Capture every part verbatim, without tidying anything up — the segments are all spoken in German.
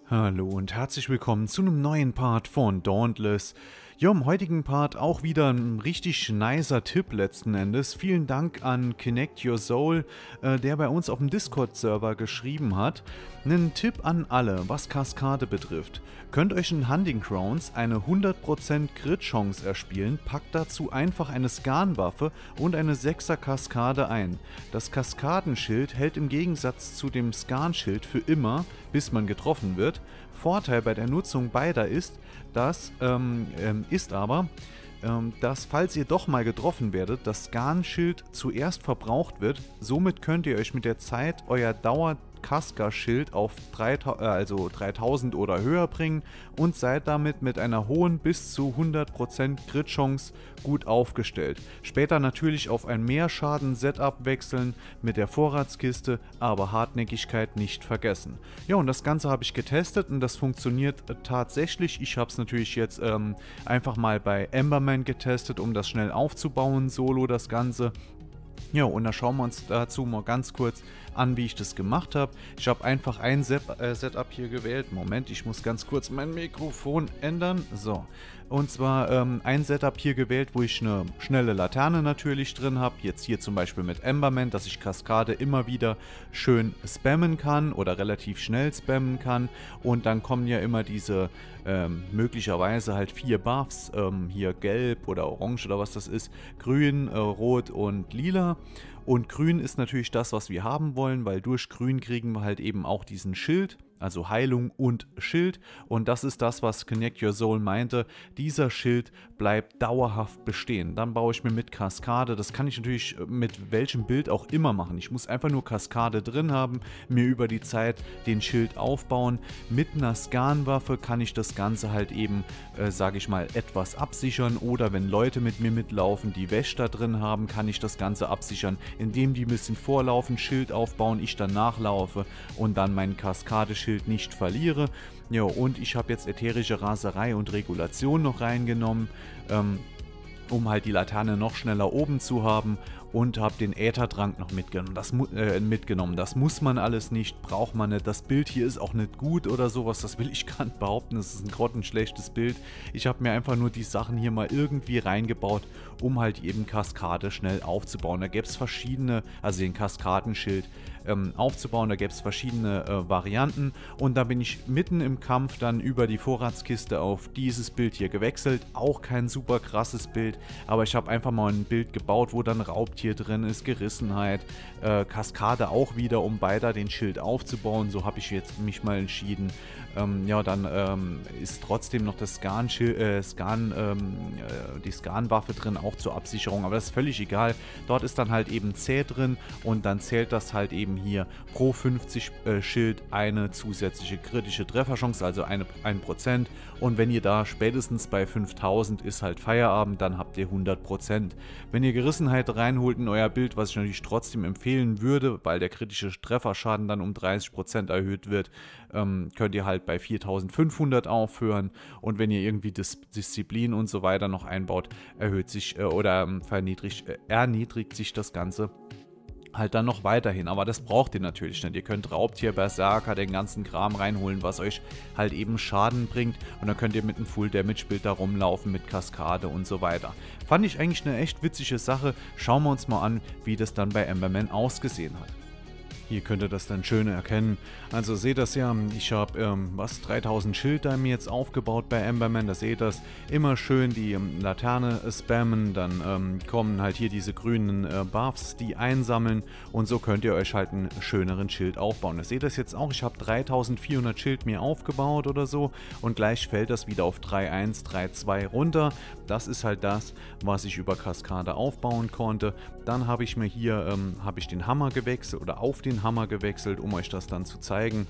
Hallo und herzlich willkommen zu einem neuen Part von Dauntless. Ja, im heutigen Part auch wieder ein richtig nicer Tipp letzten Endes. Vielen Dank an Connect Your Soul, äh, der bei uns auf dem Discord-Server geschrieben hat. Einen Tipp an alle, was Kaskade betrifft. Könnt euch in Hunting Grounds eine hundert Prozent Crit-Chance erspielen, packt dazu einfach eine Skarnwaffe und eine sechser Kaskade ein. Das Kaskadenschild hält im Gegensatz zu dem Skarnschild für immer, bis man getroffen wird. Vorteil bei der Nutzung beider ist, dass, ähm, ähm, ist aber, ähm, dass falls ihr doch mal getroffen werdet, das Skarnschild zuerst verbraucht wird. Somit könnt ihr euch mit der Zeit euer Dauer Kaska-Schild auf dreitausend, äh, also dreitausend oder höher bringen und seid damit mit einer hohen bis zu hundert Prozent Crit-Chance gut aufgestellt. Später natürlich auf ein Mehrschaden-Setup wechseln mit der Vorratskiste, aber Hartnäckigkeit nicht vergessen. Ja, und das Ganze habe ich getestet und das funktioniert äh, tatsächlich. Ich habe es natürlich jetzt ähm, einfach mal bei Emberman getestet, um das schnell aufzubauen, solo das Ganze. Ja, und da schauen wir uns dazu mal ganz kurz an, wie ich das gemacht habe. Ich habe einfach ein Set, äh, Setup hier gewählt. Moment, ich muss ganz kurz mein Mikrofon ändern. So, und zwar ähm, ein Setup hier gewählt, wo ich eine schnelle Laterne natürlich drin habe. Jetzt hier zum Beispiel mit Emberman, dass ich Kaskade immer wieder schön spammen kann oder relativ schnell spammen kann. Und dann kommen ja immer diese ähm, möglicherweise halt vier Buffs, ähm, hier gelb oder orange oder was das ist, grün, äh, rot und lila. Und grün ist natürlich das, was wir haben wollen, weil durch grün kriegen wir halt eben auch diesen Schild, also Heilung und Schild. Und das ist das, was Connect Your Soul meinte. Dieser Schild bleibt dauerhaft bestehen. Dann baue ich mir mit Kaskade. Das kann ich natürlich mit welchem Bild auch immer machen. Ich muss einfach nur Kaskade drin haben, mir über die Zeit den Schild aufbauen. Mit einer Skarnwaffe kann ich das Ganze halt eben, äh, sage ich mal, etwas absichern. Oder wenn Leute mit mir mitlaufen, die Wäsch da drin haben, kann ich das Ganze absichern, indem die ein bisschen vorlaufen, Schild aufbauen, ich dann nachlaufe und dann meinen Kaskadeschild nicht verliere. Ja, und ich habe jetzt ätherische Raserei und Regulation noch reingenommen, ähm, um halt die Laterne noch schneller oben zu haben, und habe den Äthertrank noch mitgenommen. Das, äh, mitgenommen. Das muss man alles nicht, braucht man nicht. Das Bild hier ist auch nicht gut oder sowas, das will ich gar nicht behaupten. Das ist ein grottenschlechtes Bild. Ich habe mir einfach nur die Sachen hier mal irgendwie reingebaut, um halt eben Kaskade schnell aufzubauen. Da gäbe es verschiedene, also den Kaskadenschild ähm, aufzubauen, da gäbe es verschiedene äh, Varianten, und da bin ich mitten im Kampf dann über die Vorratskiste auf dieses Bild hier gewechselt. Auch kein super krasses Bild, aber ich habe einfach mal ein Bild gebaut, wo dann Raubtier drin ist, Gerissenheit, äh, Kaskade auch wieder, um weiter den Schild aufzubauen. So habe ich jetzt mich mal entschieden. Ähm, ja, dann ähm, ist trotzdem noch das Skan, äh, Skan ähm, äh, die Skarnwaffe drin, auch zur Absicherung, aber das ist völlig egal. Dort ist dann halt eben zäh drin, und dann zählt das halt eben hier pro fünfzig äh, Schild eine zusätzliche kritische Trefferchance, also eine, ein Prozent. Und wenn ihr da spätestens bei fünftausend ist halt Feierabend, dann habt ihr hundert Prozent. Wenn ihr Gerissenheit reinholt in euer Bild, was ich natürlich trotzdem empfehlen würde, weil der kritische Trefferschaden dann um dreißig Prozent erhöht wird, ähm, könnt ihr halt bei viertausendfünfhundert aufhören. Und wenn ihr irgendwie Dis Disziplin und so weiter noch einbaut, erhöht sich äh, oder ähm, verniedrigt, äh, erniedrigt sich das Ganze halt dann noch weiterhin, aber das braucht ihr natürlich nicht. Ihr könnt Raubtier, Berserker, den ganzen Kram reinholen, was euch halt eben Schaden bringt, und dann könnt ihr mit einem Full Damage Bild da rumlaufen mit Kaskade und so weiter. Fand ich eigentlich eine echt witzige Sache. Schauen wir uns mal an, wie das dann bei Emberman ausgesehen hat. Hier könnt ihr das dann schön erkennen. Also seht das ja, ich habe ähm, was, dreitausend Schild da mir jetzt aufgebaut bei Emberman, da seht ihr das. Immer schön die ähm, Laterne äh, spammen, dann ähm, kommen halt hier diese grünen äh, Buffs, die einsammeln, und so könnt ihr euch halt einen schöneren Schild aufbauen. Das seht ihr jetzt auch, ich habe dreitausendvierhundert Schild mir aufgebaut oder so, und gleich fällt das wieder auf drei Komma eins, drei Komma zwei runter. Das ist halt das, was ich über Kaskade aufbauen konnte. Dann habe ich mir hier, ähm, habe ich den Hammer gewechselt oder auf den Hammer gewechselt, um euch das dann zu zeigen.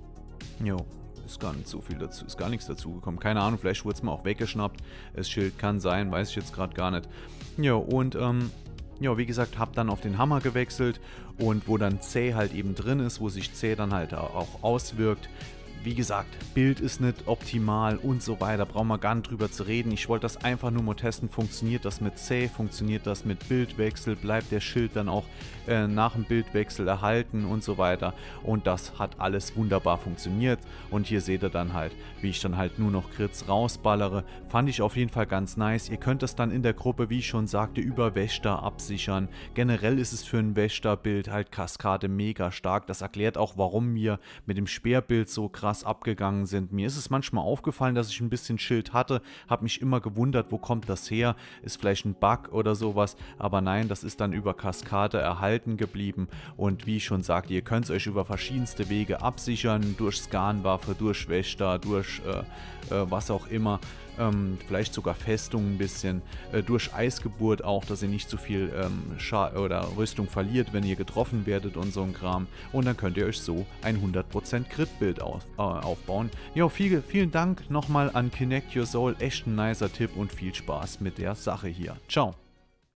Jo, ist gar nicht so viel dazu, ist gar nichts dazu gekommen. Keine Ahnung, vielleicht wurde es mal auch weggeschnappt. Das Schild kann sein, weiß ich jetzt gerade gar nicht. Jo, und ähm, ja, wie gesagt, habe dann auf den Hammer gewechselt, und wo dann zäh halt eben drin ist, wo sich zäh dann halt auch auswirkt, wie gesagt, Bild ist nicht optimal und so weiter, brauchen wir gar nicht drüber zu reden. Ich wollte das einfach nur mal testen, funktioniert das mit Save, funktioniert das mit Bildwechsel, bleibt der Schild dann auch äh, nach dem Bildwechsel erhalten und so weiter. Und das hat alles wunderbar funktioniert. Und hier seht ihr dann halt, wie ich dann halt nur noch Crits rausballere. Fand ich auf jeden Fall ganz nice. Ihr könnt das dann in der Gruppe, wie ich schon sagte, über Wächter absichern. Generell ist es für ein Wächter-Bild halt Kaskade mega stark. Das erklärt auch, warum wir mit dem Speerbild so krass abgegangen sind. Mir ist es manchmal aufgefallen, dass ich ein bisschen Schild hatte, habe mich immer gewundert, wo kommt das her? Ist vielleicht ein Bug oder sowas, aber nein, das ist dann über Kaskade erhalten geblieben und wie ich schon sagte, ihr könnt es euch über verschiedenste Wege absichern, durch Skanwaffe, durch Wächter, durch äh, äh, was auch immer. Ähm, vielleicht sogar Festung ein bisschen, äh, durch Eisgeburt auch, dass ihr nicht zu viel ähm, Scha oder Rüstung verliert, wenn ihr getroffen werdet und so ein Kram. Und dann könnt ihr euch so ein hundert Prozent Crit-Bild auf, äh, aufbauen. Ja, viel, vielen Dank nochmal an Connect Your Soul, echt ein nicer Tipp und viel Spaß mit der Sache hier. Ciao.